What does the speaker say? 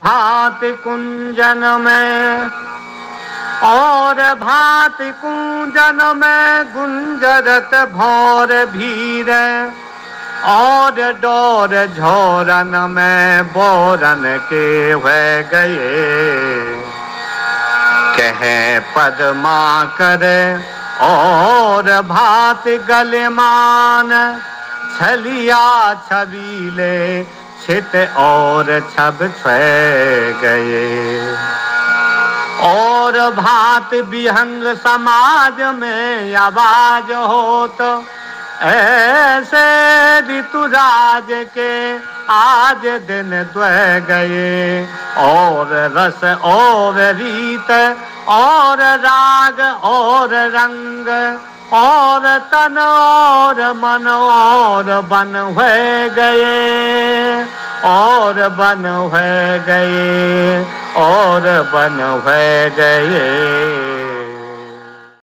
भांति कुंजन में और भांति कुंजन में गुंजरत भौर भीर और डोर झोरन में बोरन के हुए गए। कहे पद्मा करे और भांति गलमान छलिया छबीले छित और छब छे गए। और भांति विहंग समाज में आवाज हो तो ऐसे ऋतुराज के आज दिन द्वय गए। और रस और रीत और राग और रंग और तन और मन और बन हुए गए। और बन हुए गए और बन हुए गए।